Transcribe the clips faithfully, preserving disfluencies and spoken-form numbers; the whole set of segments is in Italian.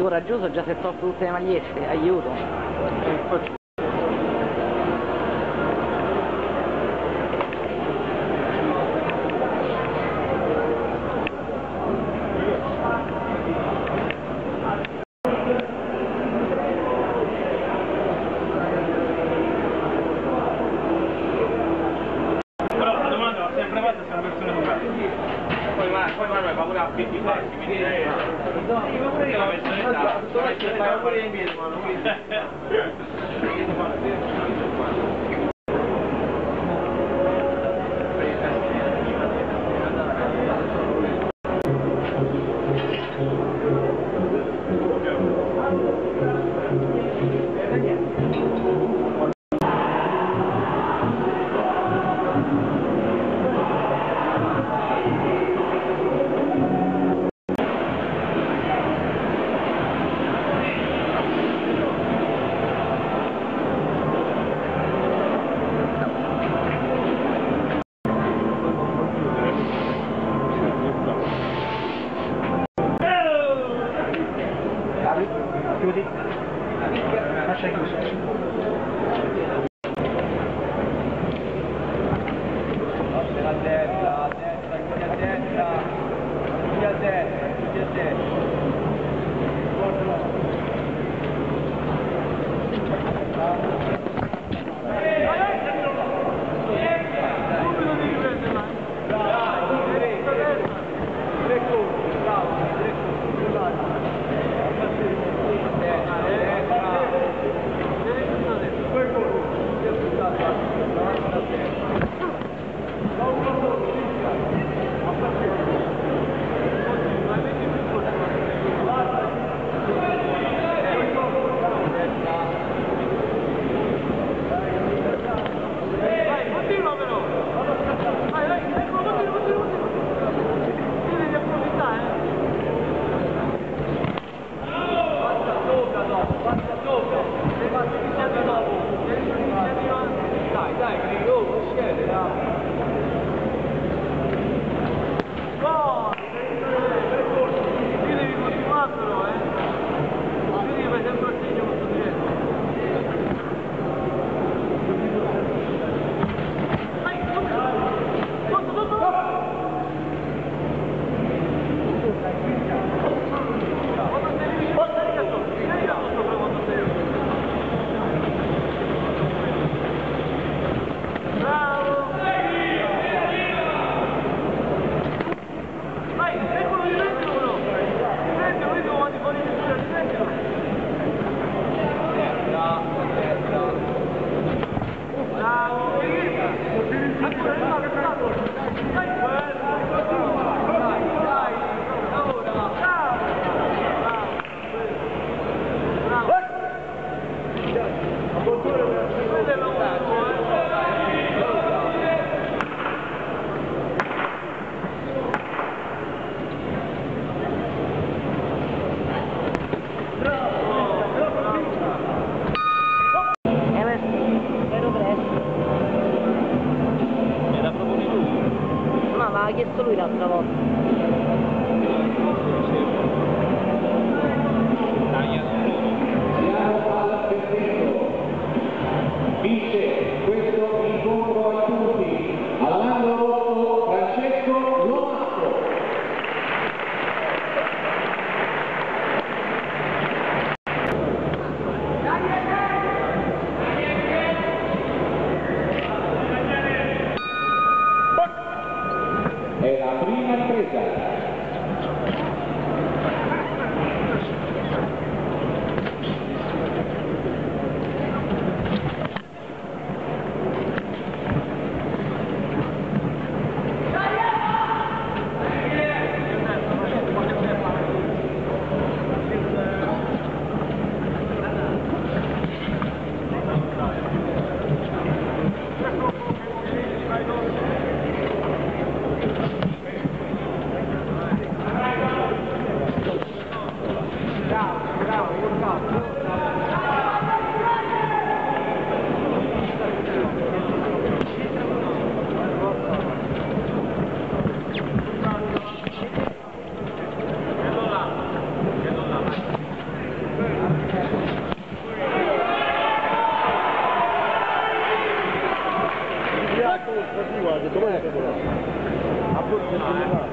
coraggioso, già si è tolto tutte le magliette, aiuto. Chiudi, lascia chiuso. A destra, a destra, chiudi a destra, chiudi a destra, chiudi a destra. l'ha chiesto lui l'altra volta. Vince questo incontro a tutti all'angolo Francesco Lomasco. È la prima ripresa. guarda, dov'è? A forse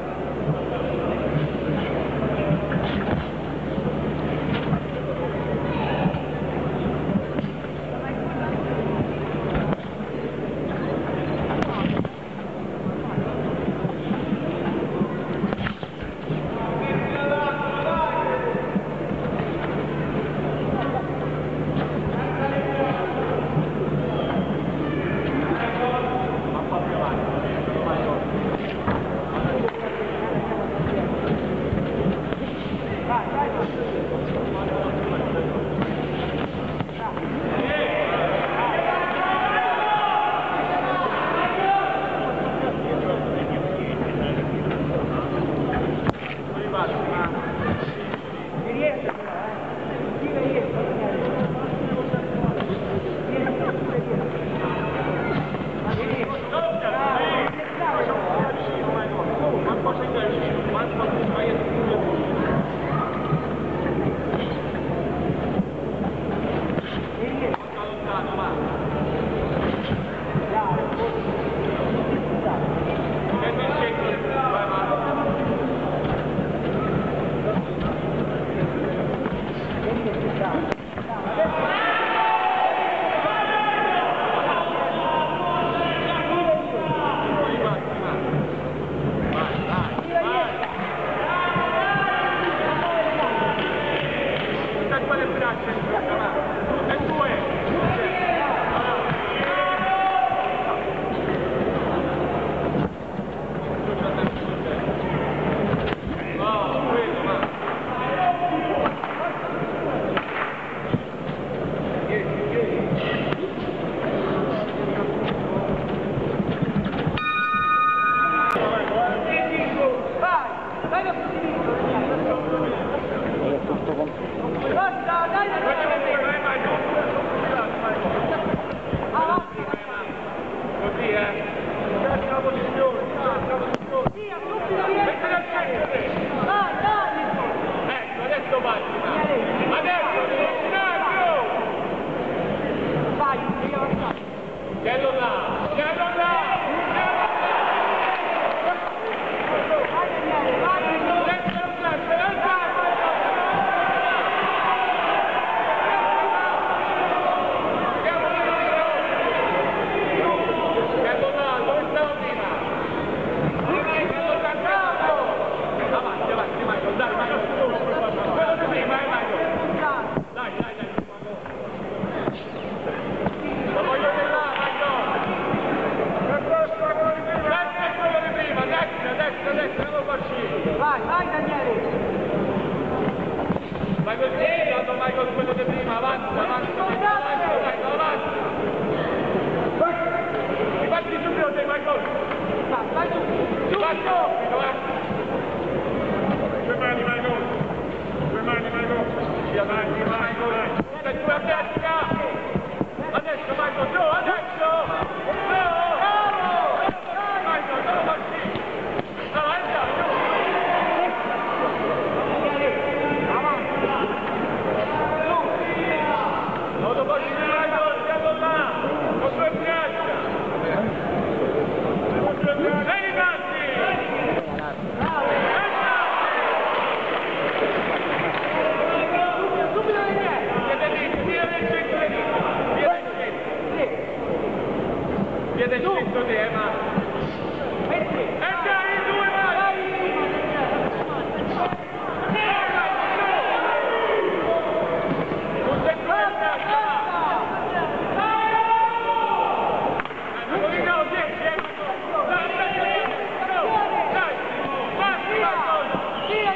Vai, vai Daniele! Vai così, quando vai con quello di prima, avanti, avanti, avanti, avanti, avanti. Rifatti subito te, Michael. Vai, vai subito! Vai subito, eh. Due mani, Michael. Due mani, Michael. Sì, avanti, Michael. Stai tu a destra. Adesso, Michael, giù, adesso. Bravo! Michael, non lo facci. Avanti, giù. Non lo facci, Michael, stiamo là. Con due braccia. Vieni, Matti. Via del centro di Ema. E dai, due mani! Non sei questa! Non mi no, dieci, eh! Dai, dai, dai! Dai! Passi, Marco! Via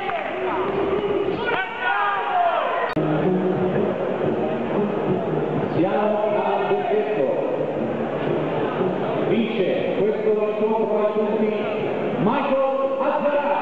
Siamo al verdetto. Vince questo incontro a tutti Michael Azzara.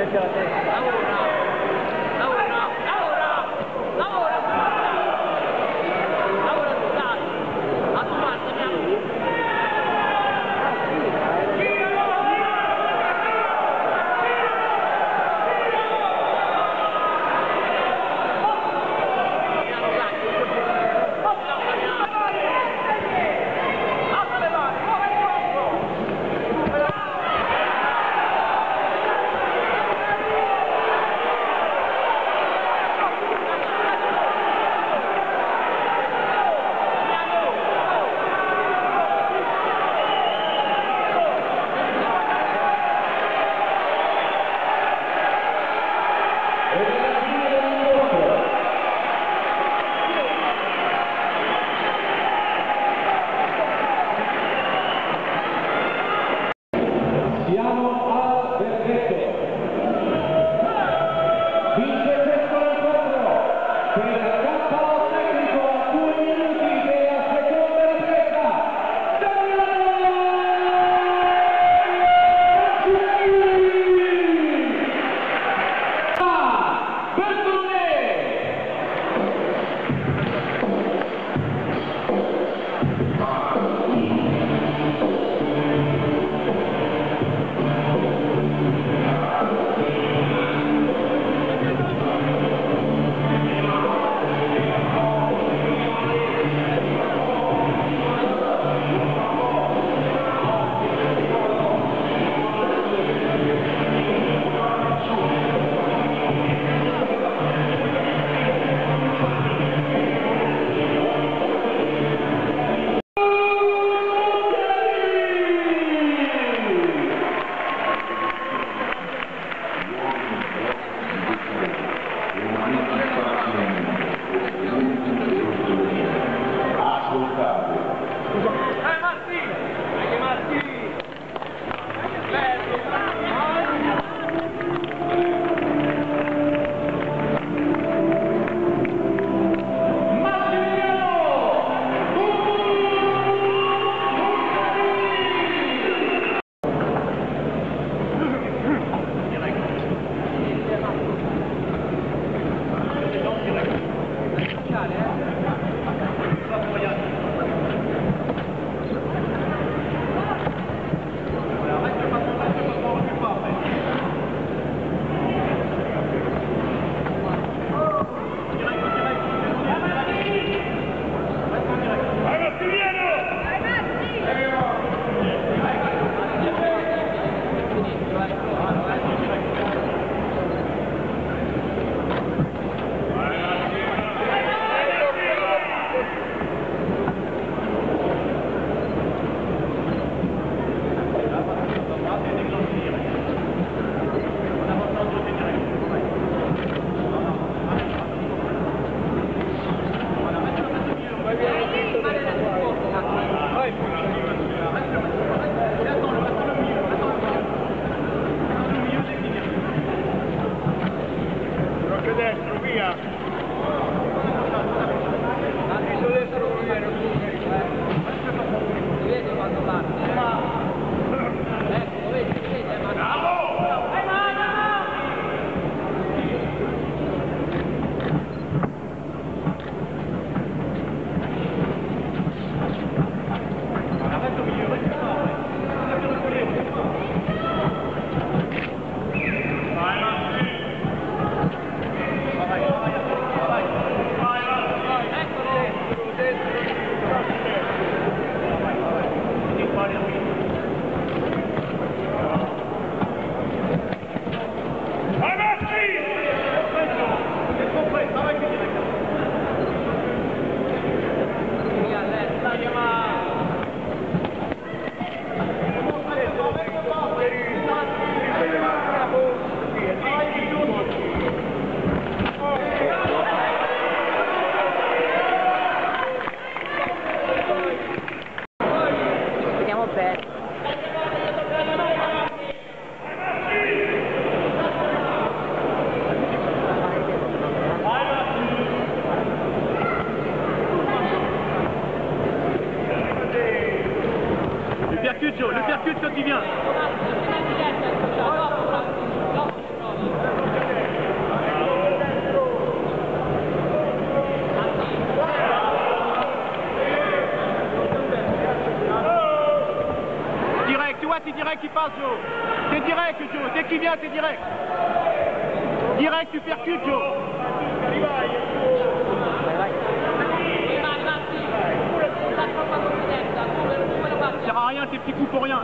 mette la testa. Lavora! Lavora! Lavora! Lavora! Lavora tu, dai! A tu parte, piano! qui passe, Joe. T'es direct, Joe. Dès qu'il vient, t'es direct. Direct, tu percutes, Joe. Ça sert à rien, tes petits coups pour rien.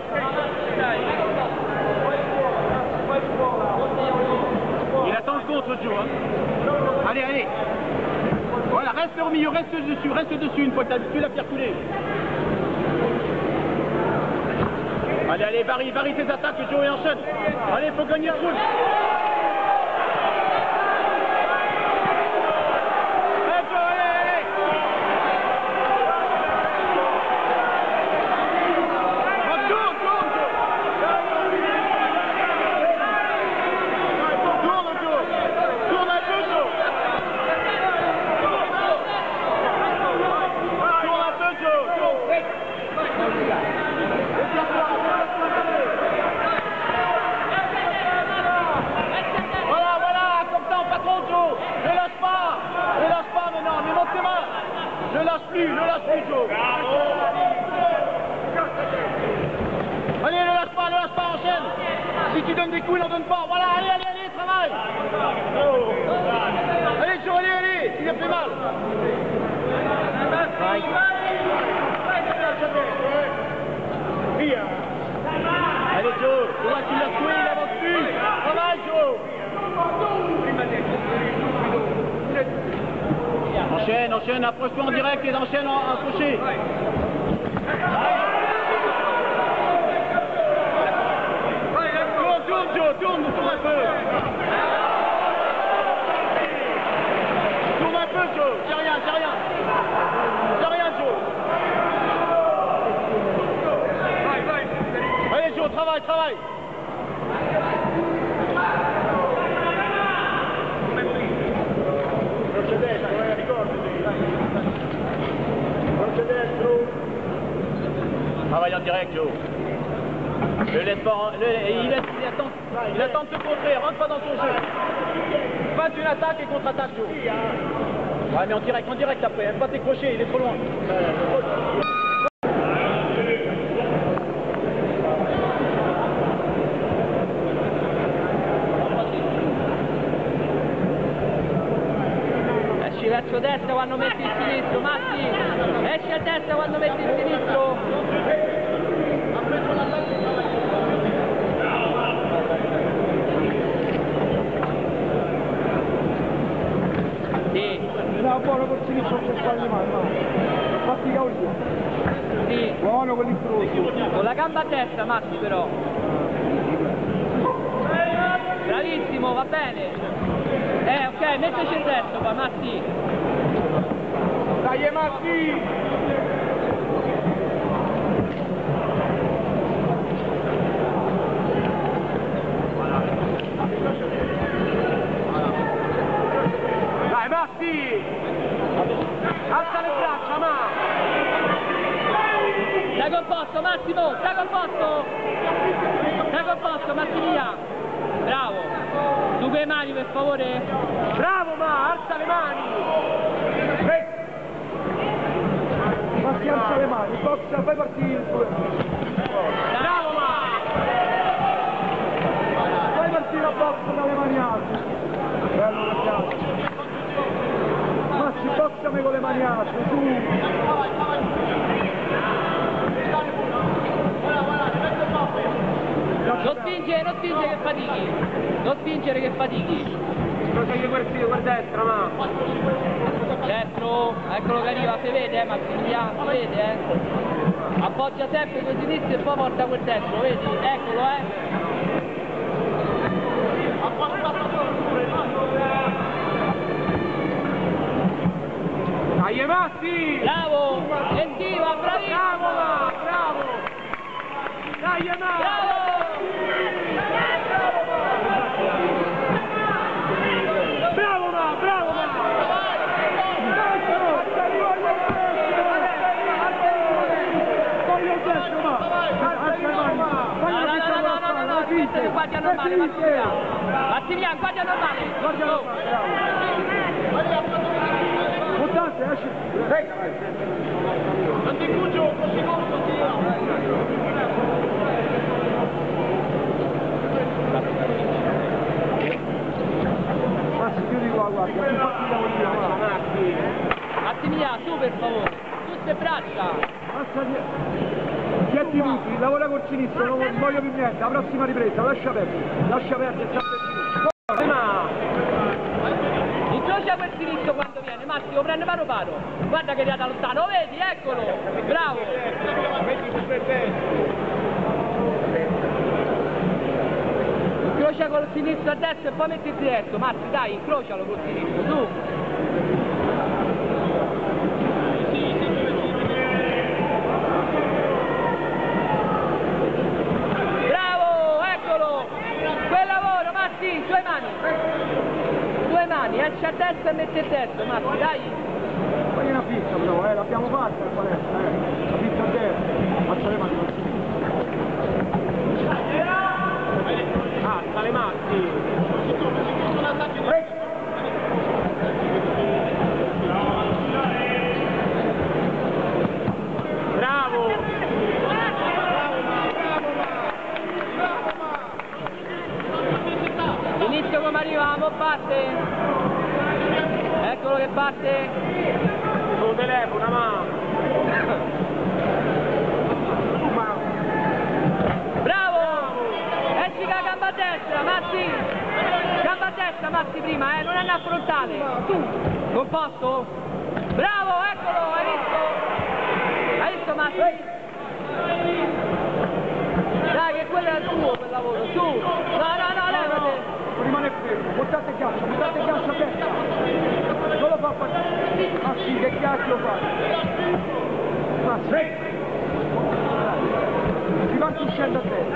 Il attend le contre, Joe. Hein. Allez, allez. Voilà, reste au milieu, reste dessus, reste dessus une fois que t'as habitué la faire couler. Allez, allez, varie, varie tes attaques, Joe, et enchaîne. Allez, faut gagner le coup. Ne lâche plus, ne lâche plus, Joe. Allez, ne lâche pas, ne lâche pas, enchaîne. Si tu donnes des coups, il n'en donne pas. Voilà, allez, allez, allez, travaille. Allez, Joe, allez, allez, il a fait mal. Allez, Joe, voilà, tu l'as tué, il avance plus. Travaille, Joe. Enchaîne, enchaîne, approche-toi en direct et enchaîne en, en crochet. Tourne, tourne, Joe, tourne, tourne un peu. Tourne un peu, Joe. C'est rien, c'est rien. C'est rien, Joe. Allez, Joe, travaille, travaille. Travaille en direct, Joe. Ne laisse pas. Le, il, laisse, il, attend, il attend de te contrer, rentre pas dans ton jeu. Passe une attaque et contre-attaque, Joe. Ouais, mais en direct, en direct après, aime pas tes crochets, il est trop loin. Esci verso destra quando metti il sinistro, Matti! Esci a destra quando metti il sinistro! Sì. No, buono col sinistro per fare le mani, fatti causa. Sì. Buono con l'incrocio. Con la gamba a destra, Matti, però. Bravissimo, va bene. Eh, ok, metteci il destro poi, Matti. Dai, Matti! Dai, Matti! Alza le braccia, ma! Stai composto, Massimo, stai composto! Stai composto, Massimiliano! Bravo! Su quelle mani, per favore! Bravo, ma! Alza le mani! Ma si alza le mani, boxa, fai partire. Bravo, ma! Fai partire la boxa dalle mani alte. Bello che piace. Ma si boxami con le mani alte, su. Non spingere, non spingere che fatichi! Non spingere che fatichi! Non sai che guardare per destra, ma! Destro, eccolo che arriva, si vede, eh, Massimiliano, si vede, eh? Appoggia sempre quel sinistro e poi porta quel destro, vedi? Eccolo, eh! Dai, Matti! Bravo! Gentiva, bravissimo! Bravo, ma! Bravo! Dai, Matti! Bravo! Bravo, ma! Bravo, ma! Voglio il destro, ma. Alza le mani. No, no, no, no, no, no, no, questo è guardia normale, Massimiliano! Massimiliano, guardia normale! Guardia Oh. Buttate, esci. Non ti cuccio, così non così! guarda, più partita con io, va. Massimiliano, su per favore, tutte braccia. Passa dieci minuti, lavora col sinistro, non voglio più niente, la prossima ripresa, lascia perdere, lascia perdere sempre il sinistro. Incrocia quel sinistro quando viene, Massimo, prende paro paro. Guarda che è da lontano, vedi, eccolo, bravo. Incrocia col sinistro a destra e poi metti il destro, Massi, dai, incrocialo col sinistro, su. Due mani, due mani, esci a destra e metti il destro, Massi, dai! Fai una pizza però, eh, l'abbiamo fatta in palestra, eh, la pizza a destra, faccia le mani così. Alza le Massi! Bravo! Inizio come arriviamo, parte! Eccolo che parte! Sul telefono, ma! Bravo! Esci la gamba a destra, Massi! Gamba a destra, Massi, prima, eh, non andare a frontale! Tu! Composto? Bravo, eccolo, hai visto? Hai visto, Massi? Dai, che quello è il tuo, quel lavoro, su! No, no, no, levate! Rimane fermo, buttate il ghiaccio, buttate il ghiaccio a destra! Non lo fa partire! Ma sì, che cacchio fa? Ma sì! Riparte uscendo a destra!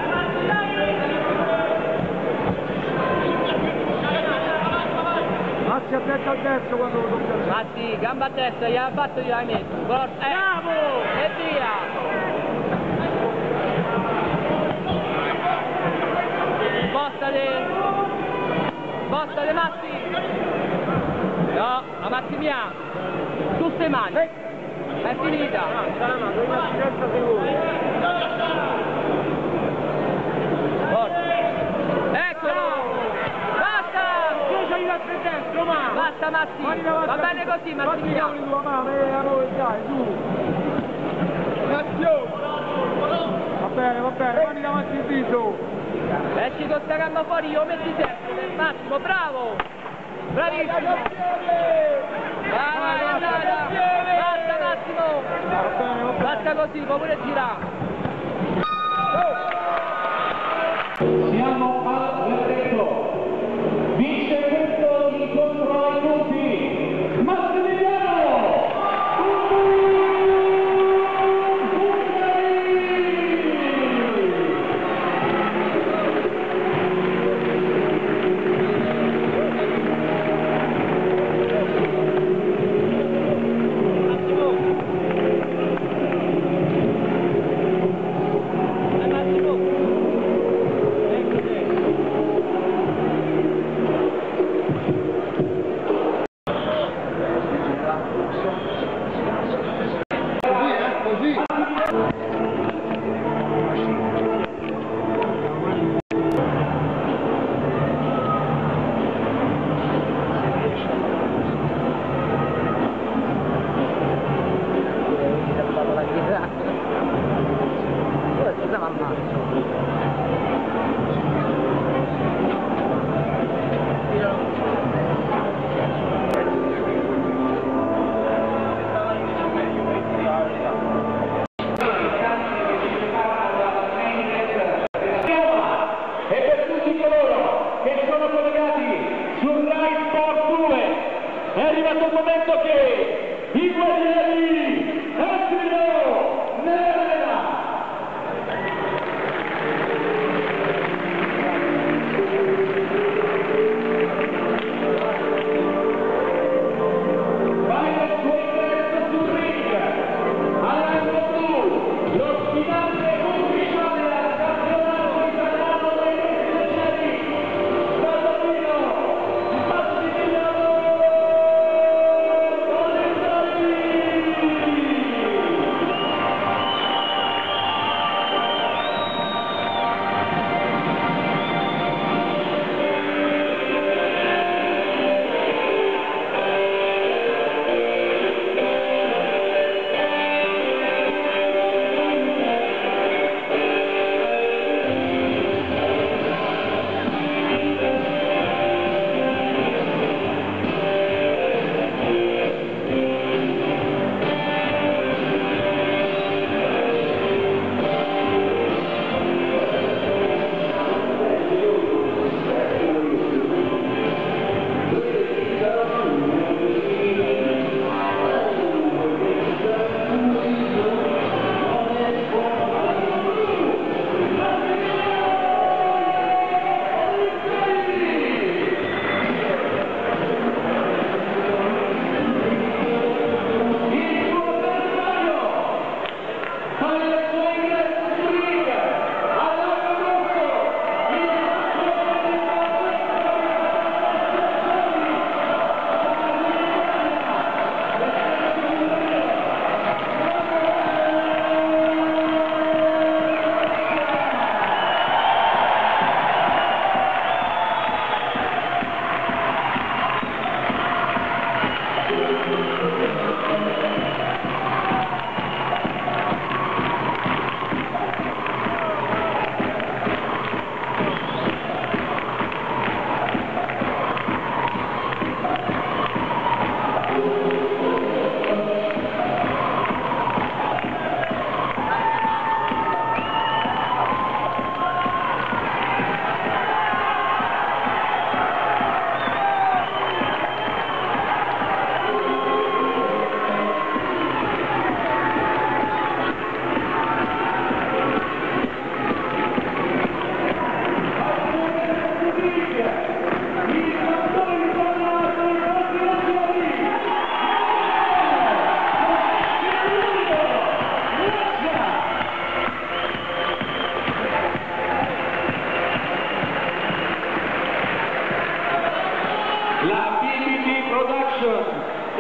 Massi a destra al destro quando lo tocca. Massi, gamba a destra, gli ha fatto, gli hai messo. Forza, eh. Bravo! E via! Spostale! Spostale, Massi! No, a Massimiliano! Tutte le mani! È finita! Forza! Eccolo! Basta! Dentro, ma. Basta, Massi! Va bene così, Massimiliano! Va bene, va bene, mani davanti il viso! Esci con sta gamba fuori, io metti sempre per Massimo, bravo! Bravissimo! Vai, vai, andata! Basta, Massimo! Basta così, può pure girare! Siamo al verdetto. Vince questo incontro ai punti Massimiliano! È arrivato il momento che i guerrieri entrino nell'arena. Vai al suo ingresso sul ring, all'angolo blu, lo sfidante ufficiale al campionato italiano dei mesi leggeri, Baldovino Massimiliano!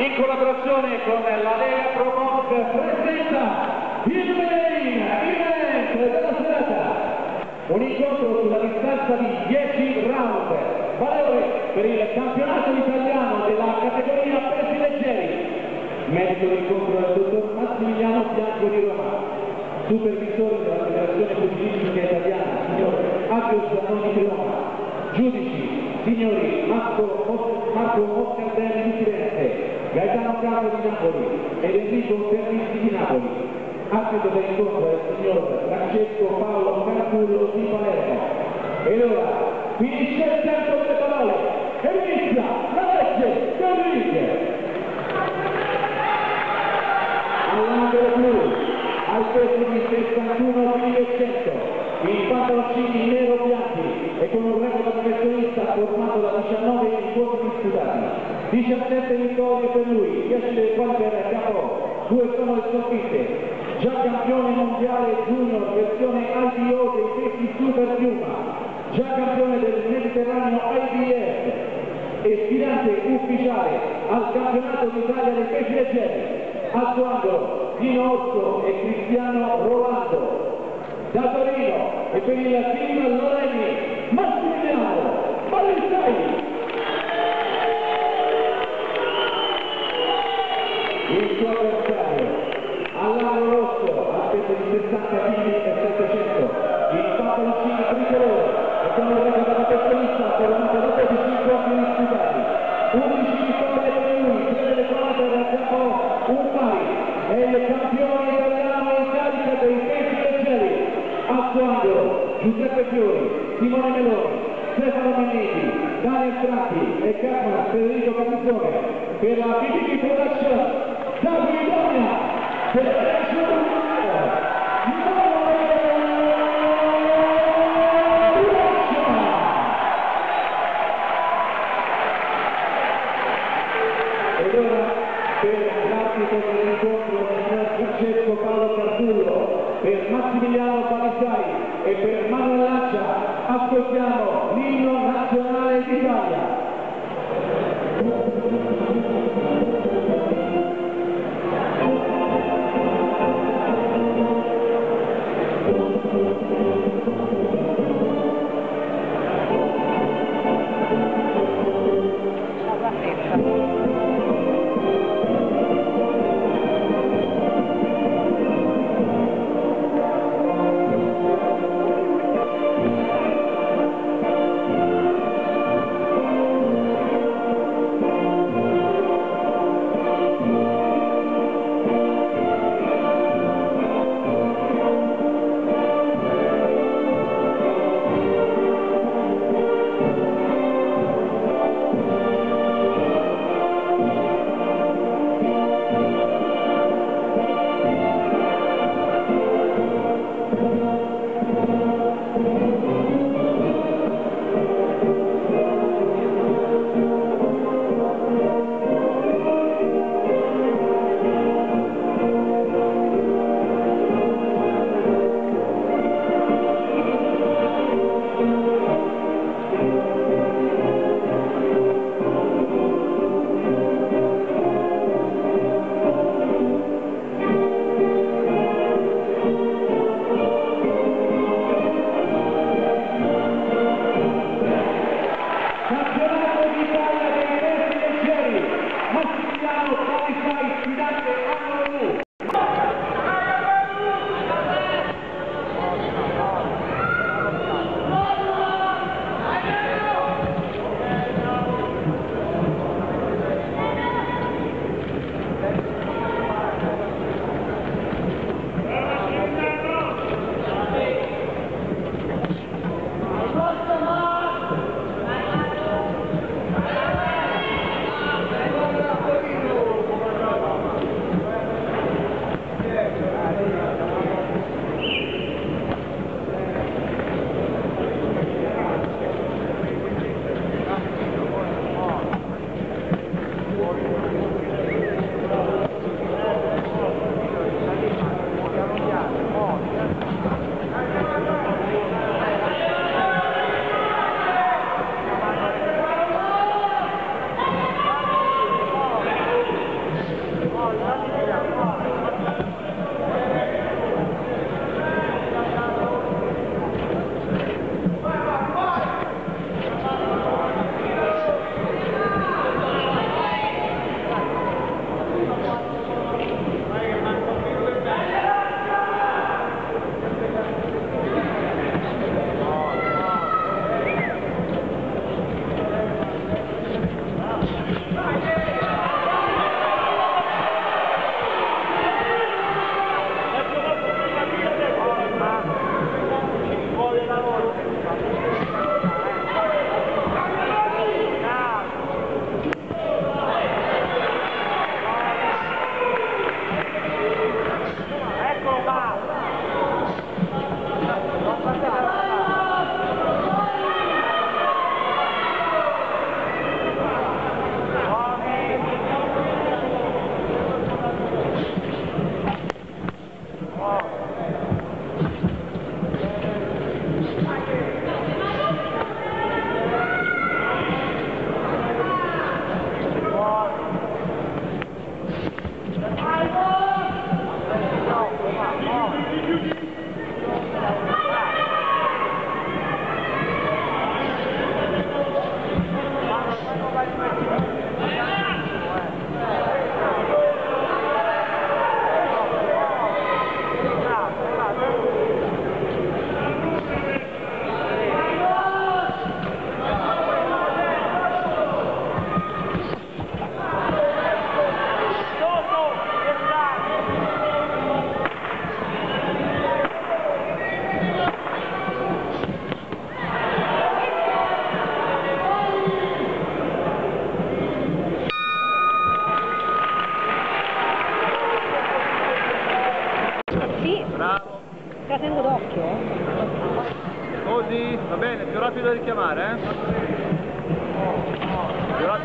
in collaborazione con la Lega Pro Box presenta il main event della serata. Un incontro sulla distanza di dieci round, valore per il campionato italiano della categoria pesi leggeri. Medico dell'incontro è il dottor Massimiliano Bianco di Roma, supervisore della Federazione Pugilistica Italiana, signor Fabio Zannoni di Roma, giudici, signori Marco, Marco Moscardelli di Firenze, Gaetano Carlo di Napoli ed Enrico Terrisi di Napoli. Arbitro dell'incontro è il signor Francesco Paolo Carcullo di Palermo. E ora finisce il tempo delle parole e inizia la legge del ring. All'angolo blu, al peso di sessantuno chili e cento, in pantaloncini nero-bianchi e con un record professionista formato da diciannove incontri disputati, diciassette vittorie per lui, dieci delle quali per K O, due sono le sconfitte. Già campione mondiale junior versione I B O dei pesi super piuma, già campione del Mediterraneo I B F e sfidante ufficiale al campionato d'Italia dei pesi leggeri. Al suo angolo Dino Orso e Cristiano Rolando. Da Torino e per il team Loreni Massimiliano Balistai. Il suo avversario all'angolo rosso, a peso di sessanta chili e settecento, in pantaloncini tricolore e con un record da professionista formato da venticinque anni disputati, undici vittorie per lui, tre delle quali per capo un pari, è il campione italiano in carica dei pesi leggeri. Al suo angolo Giuseppe Fiori, Simone Meloni, Stefano Manniti, Daniel Franchi e Carlo Federico Capizone per la B B B Production da Guidonia. E ora per l'arbitro dell'incontro signor Francesco Paolo Carcullo, per Massimiliano Balistai e per Manuel Lancia ascoltiamo l'inno nazionale d'Italia.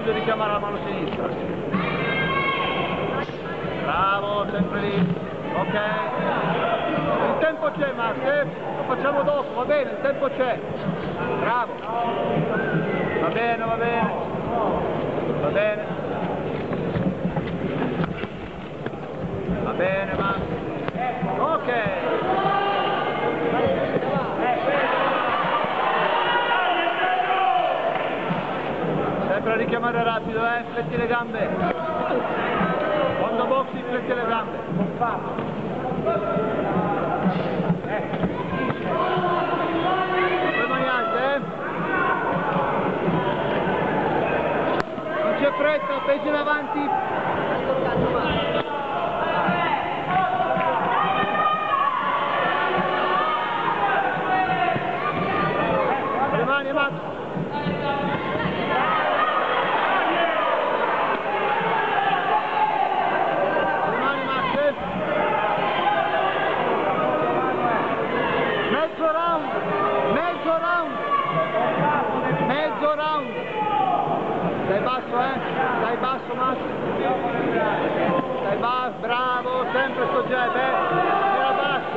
rapido richiamare la mano sinistra. Bravo, sempre lì. Ok. Il tempo c'è, Max, eh? Lo facciamo dopo, va bene, il tempo c'è. Bravo. Va bene, va bene. Va bene. Va bene, Max. Ok. Sempre a richiamare rapido, eh? Fletti le gambe. Quando boxi, fletti le gambe. Due mani alte, eh? Non c'è fretta, peggio in avanti. Le mani, Max. Mezzo round, mezzo round, mezzo round. Dai basso, eh? Dai basso, Max. Dai basso, bravo, sempre sto jab, eh? Mira basso.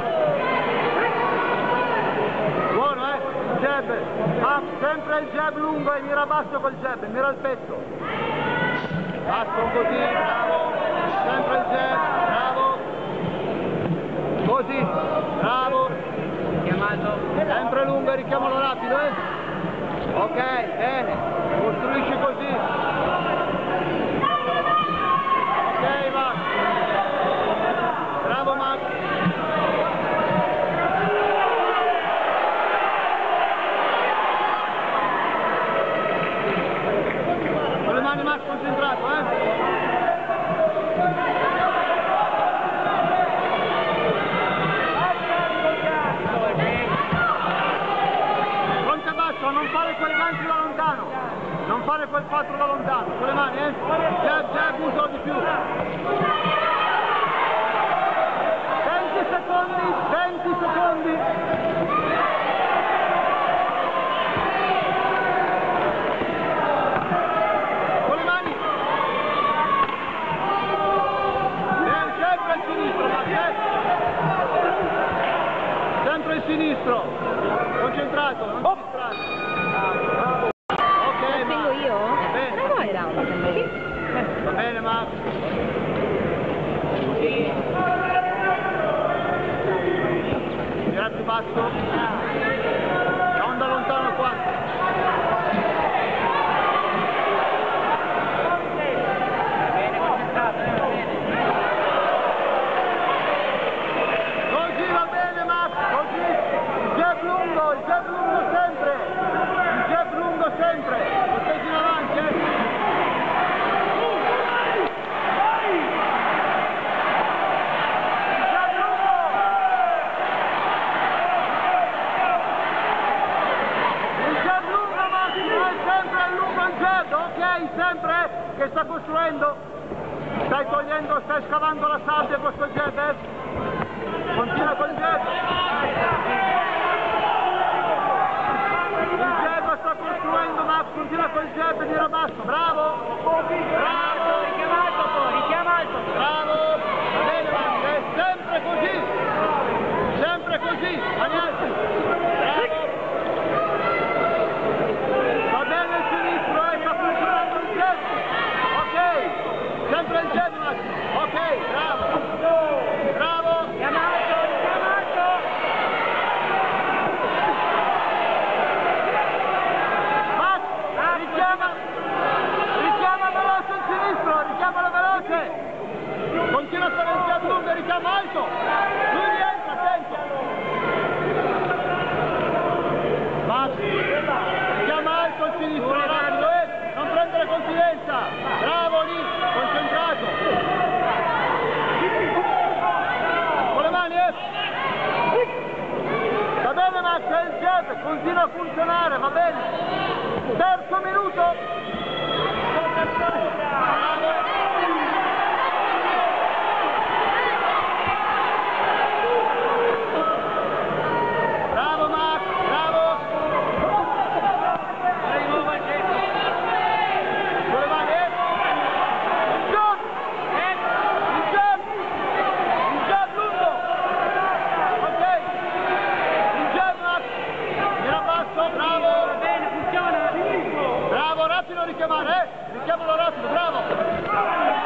Buono, eh? Jab. Ah, sempre il jab lungo e mira basso col jab, mira il petto. Basso così, bravo. Sempre il jab, bravo. Così, bravo. Chiamato. Sempre lungo e richiamalo rapido, eh? Ok, bene. Costruisci così. Ok, Max. Bravo, Max. Con le mani, Max, concentrato, eh? Non fare quel gancio da lontano, non fare quel quattro da lontano, con le mani, eh? Jab, jab, uso di più. venti secondi, venti secondi. Con le mani. Bene, sempre il sinistro, Max, sempre il sinistro. Concentrato, non ti distrai. Ok, tengo io? Va bene. Come vuoi round? Va bene, Max. Tira più basso. Non da lontano qua. Bene, concentrato, va bene. Così va bene, Max, così. Il jab lungo, il jab lungo sempre. Il jab lungo sempre. Proteggi in avanti, eh. Sempre che sta costruendo, stai togliendo, stai scavando la sabbia con questo jab, eh? Continua col jab. Il jab sta costruendo, Max, continua col jab e tira basso, bravo! Bravo! Richiama alto, richiama alto. Bravo! Va bene, Max, è sempre così! Sempre così! Mani alte! Bravo! Va bene il sinistro, eh, sta funzionando il jab! Ok! Sempre il jab, Max! Ok, bravo! Bravo! Richiama alto, richiama alto. Max, richiama! Richiama veloce il sinistro, richiamalo veloce! Continua a fare il jab lungo e richiama alto! Lui rientra, attento! Max, richiama alto il sinistro, rapido, eh! Non prendere confidenza! Bravo lì, concentrato! Con le mani, eh! Va bene, Max, è il jab, continua a funzionare, va bene! Terzo minuto! Bravo Max, bravo! rapido richiamare, eh? Richiamalo rapido, bravo!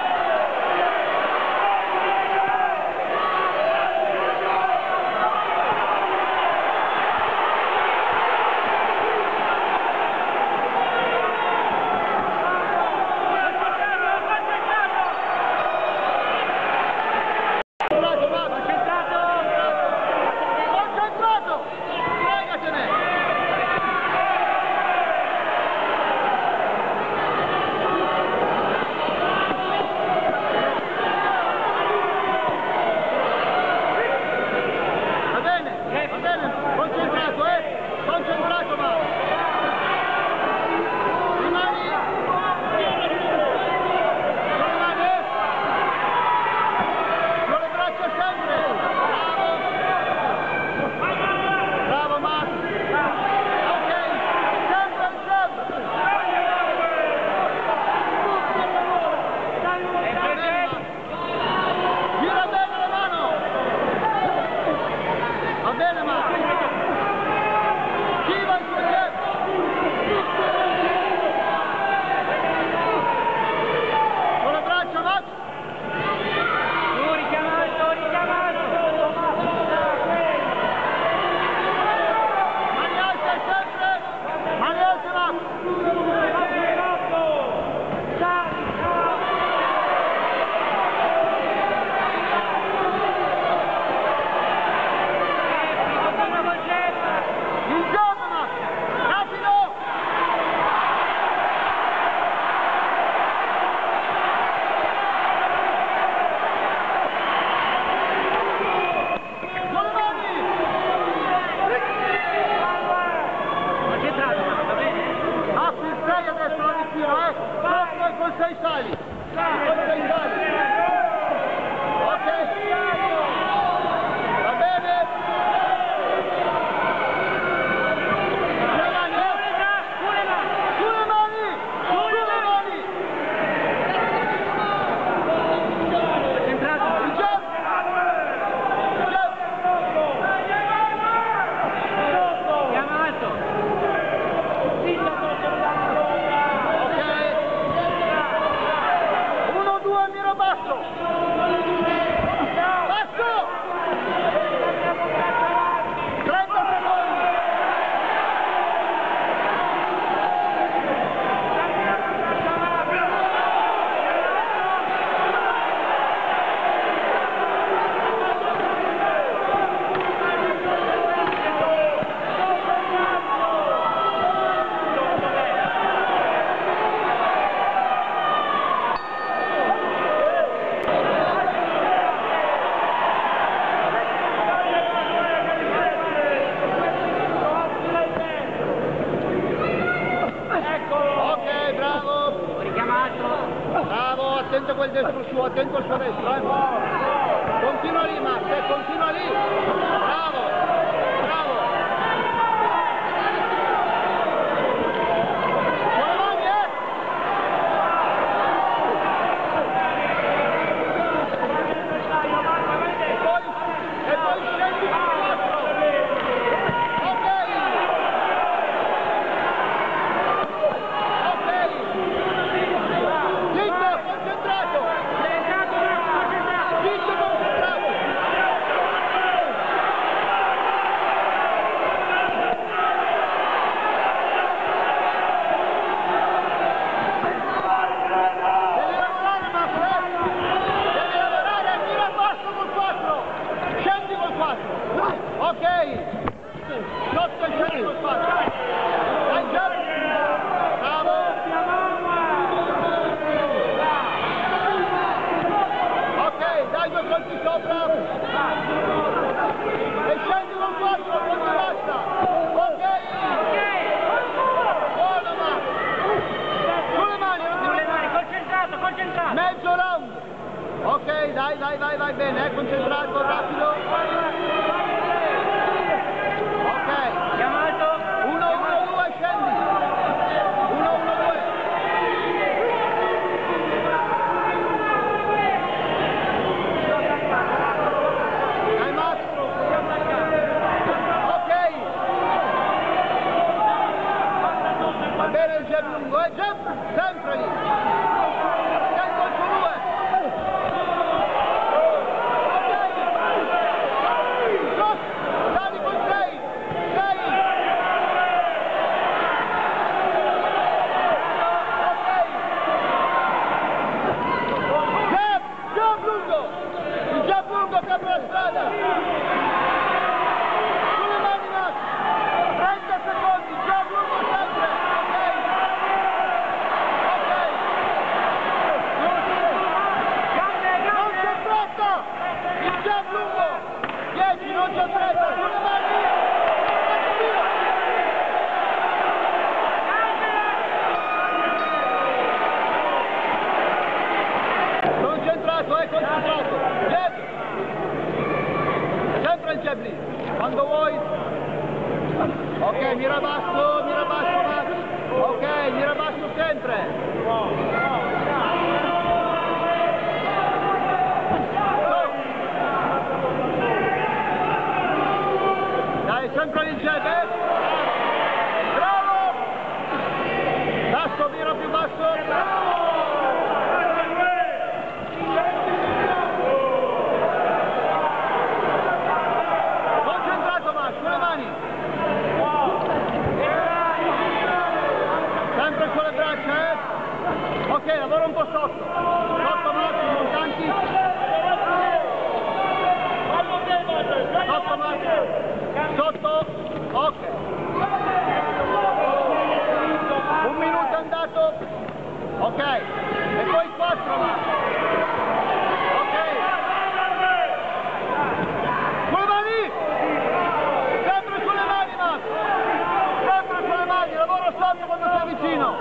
Sei sali! Con sei sali! Ok! Va bene? Le mani, eh? Su le mani! Su le mani! Su le mani! Centrato! Il jump! Il jump! Chiama alto! Basso! Basso! trenta secondi! Bravo, attento a quel destro suo, attento al suo destro, eh. Continua lì, Max, eh, continua lì. Bravo, bravo. Con le mani, eh. E poi, e poi scendi con il quattro. Ok. Ok, sotto il centro spazio, dai già, bravo, ok, dai due colpi sopra, e scendi con quattro, non ti basta, ok, buono ma, sulle mani, Sulle mani, concentrato, concentrato! mezzo round, ok, dai, dai, vai, vai bene, eh, concentrato, rapido. Va bene, fare il jab lungo, eh, jab, sempre lì. Dai, colpo due. Dai con sei, sei. Ok. Jab, jab lungo. Il jab lungo che apre la strada. Sulle mani Max. trenta secondi, jab lungo sempre. Ok. Ok. Non c'è fretta. Il jab lungo. dieci, non c'è fretta. Sulle mani. Concentrato, eh, concentrato. Jab. Sempre il jab lì. Quando vuoi. Ok, mira basso, mira basso, Max. Ok, mira basso sempre. Dai, sempre il jab, eh. Bravo. Tasto, mira più basso. Concentrato, Max, con le mani. Sempre con le braccia, eh. Ok, lavora un po' sotto. Sotto, Max, non tanti. Sotto, Max. Sotto. Ok. Un minuto andato. Ok. E poi quattro, Max. Ok. Con le mani. Sempre con le mani, Max. Sempre con le mani. Lavoro sotto quando sei vicino.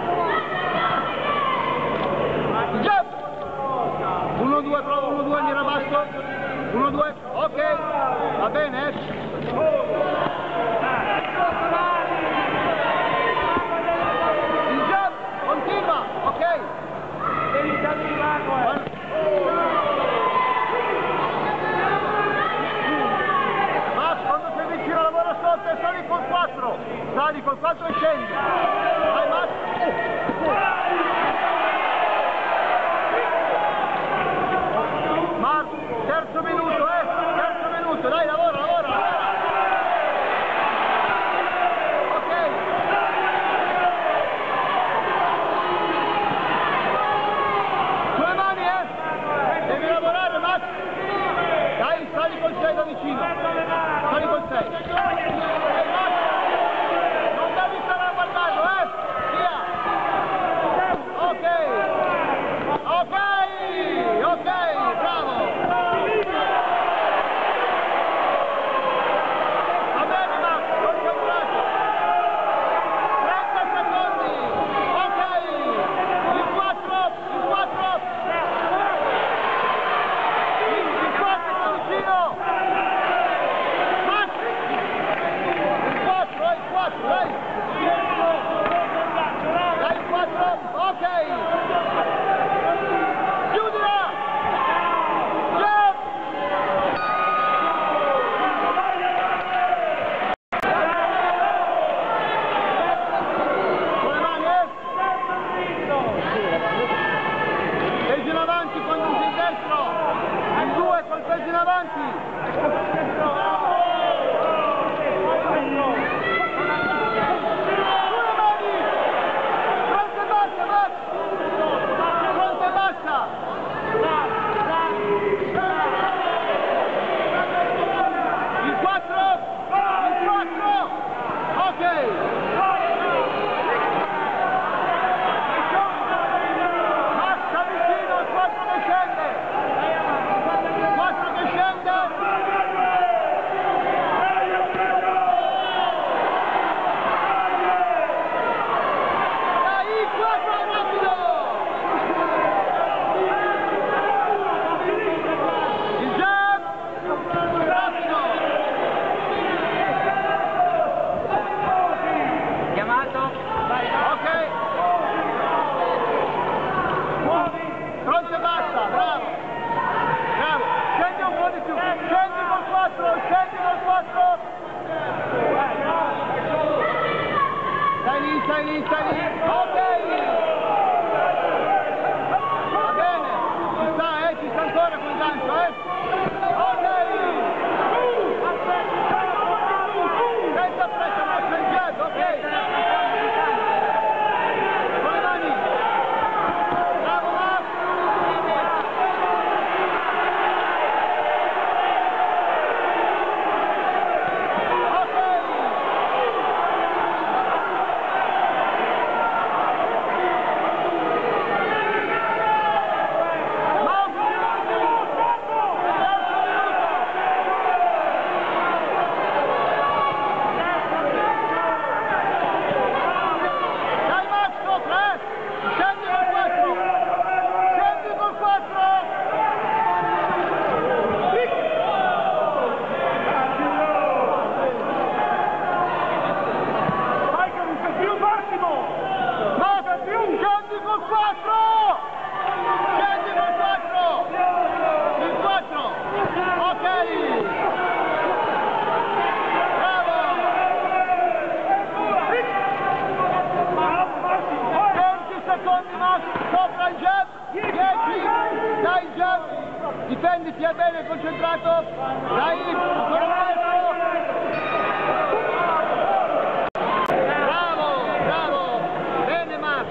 Jab. uno due, prova uno due, mira basso. uno due. Ok. Va bene, eh. Il jab continua, ok? secondi Max, sopra il jab, dieci, dai il jab, difenditi a bene, concentrato, dai, ancora un altro. Bravo, bravo, bene Max.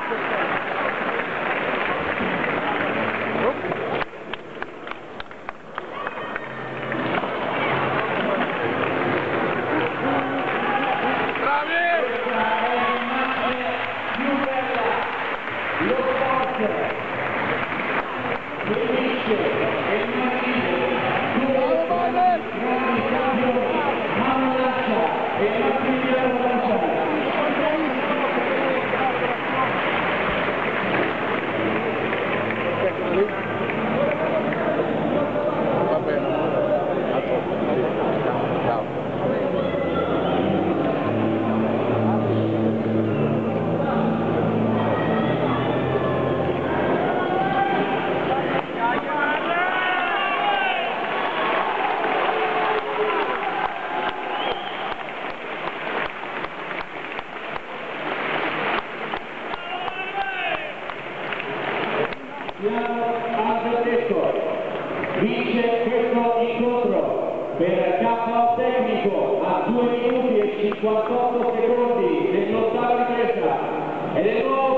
vince questo incontro per K O tecnico a due minuti e cinquantotto secondi dell'ottava ripresa ed è il nuovo